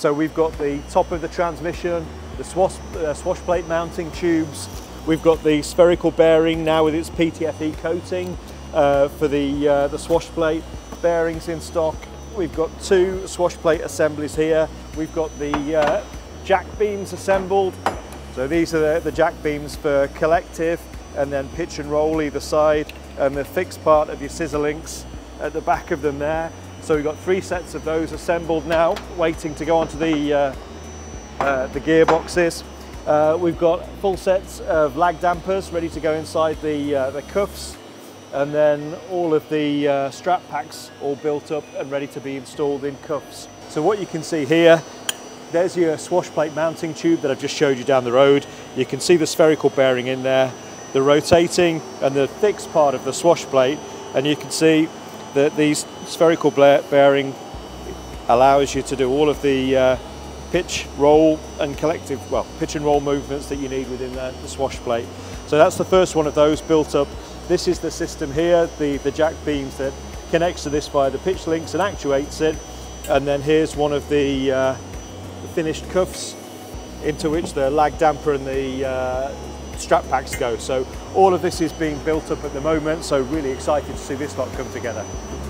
So we've got the top of the transmission, the swash plate mounting tubes. We've got the spherical bearing now with its PTFE coating for the swash plate. Bearings in stock. We've got 2 swash plate assemblies here. We've got the jack beams assembled. So these are the jack beams for collective, and then pitch and roll either side, and the fixed part of your scissor links at the back of them there. So we've got 3 sets of those assembled now, waiting to go onto the gearboxes. We've got full sets of lag dampers ready to go inside the cuffs, and then all of the strap packs all built up and ready to be installed in cuffs. So what you can see here, there's your swash plate mounting tube that I've just showed you down the road. You can see the spherical bearing in there, the rotating and the fixed part of the swash plate, and you can see that these spherical bearing allows you to do all of the pitch, roll and collective, well, pitch and roll movements that you need within the swash plate. So that's the first one of those built up. This is the system here, the jack beams that connects to this via the pitch links and actuates it. And then here's one of the finished cuffs into which the lag damper and the strap packs go. So all of this is being built up at the moment, so really excited to see this lot come together.